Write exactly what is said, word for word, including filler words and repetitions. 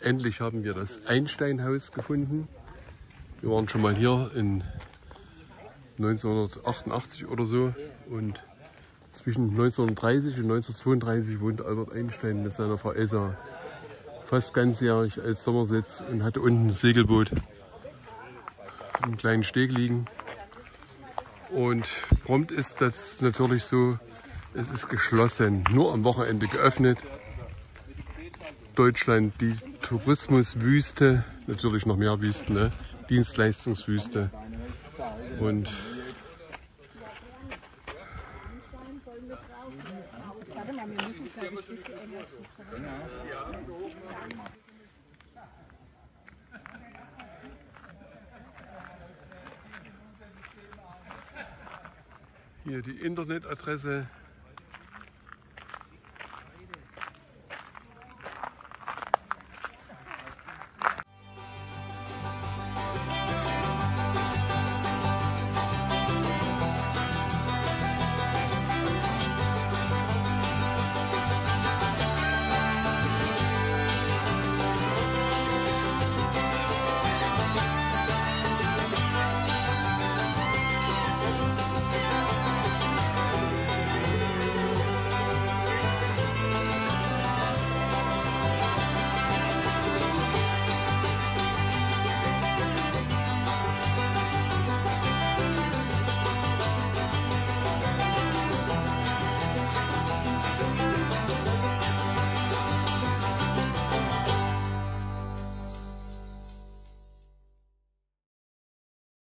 endlich haben wir das Einstein-Haus gefunden. Wir waren schon mal hier in neunzehnhundertachtundachtzig oder so und zwischen neunzehnhundertdreißig und neunzehnhundertzweiunddreißig wohnte Albert Einstein mit seiner Frau Elsa fast ganzjährig als Sommersitz und hatte unten ein Segelboot im kleinen Steg liegen. Und prompt ist das natürlich so, es ist geschlossen, nur am Wochenende geöffnet. Deutschland, die Tourismuswüste, natürlich noch mehr Wüsten, ne? Dienstleistungswüste. Und hier die Internetadresse